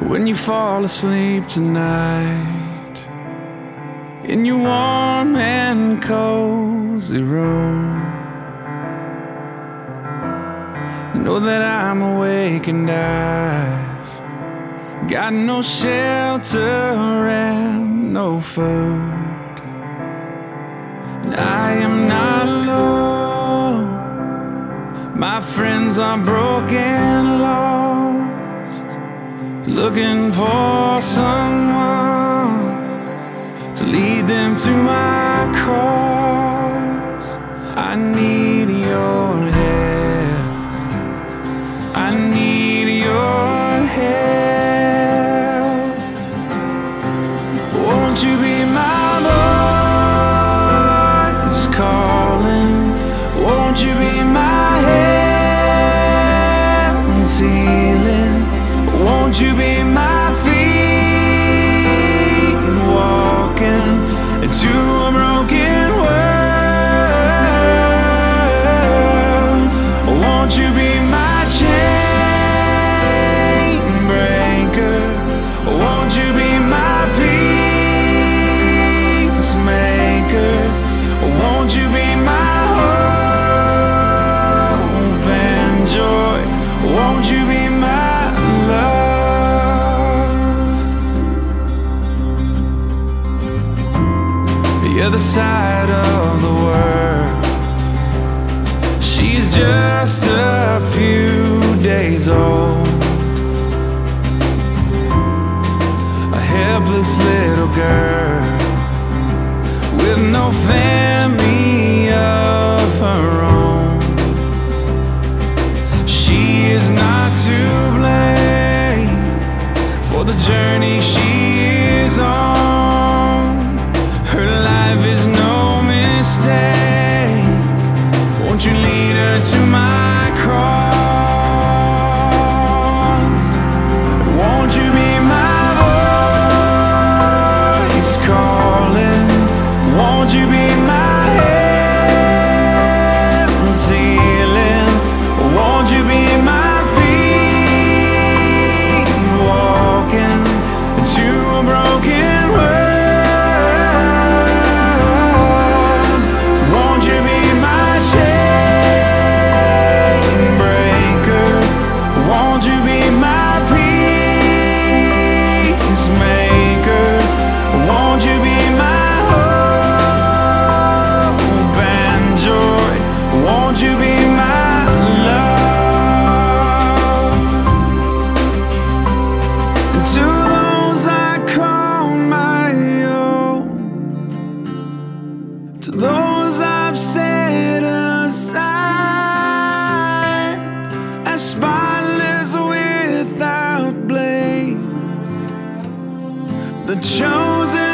When you fall asleep tonight in your warm and cozy room, know that I'm awake and I've got no shelter and no food, and I am not alone. My friends are broken, lost, looking for someone to lead them to my cross. I need your help. I need your help. Won't you be my voice calling? Won't you be my hands healing? Won't you be my feet walking into a broken world? Won't you be my chain breaker? Won't you be my peacemaker? Won't you be my hope and joy? Won't you be my love? The other side of the world, she's just a few days old, a helpless little girl with no family of her own. She is not to blame for the journey she is on. Her life is no mistake. Won't you lead her to my cross? Won't you be my voice calling? Won't you be my hands healing? Won't you be my feet walking into a broken world? Won't you be my chain breaker? Won't you be my peacemaker? Won't you be my hope and joy? Won't you be my love? And to those I call my own, to those I've set aside as spotless without blame, the chosen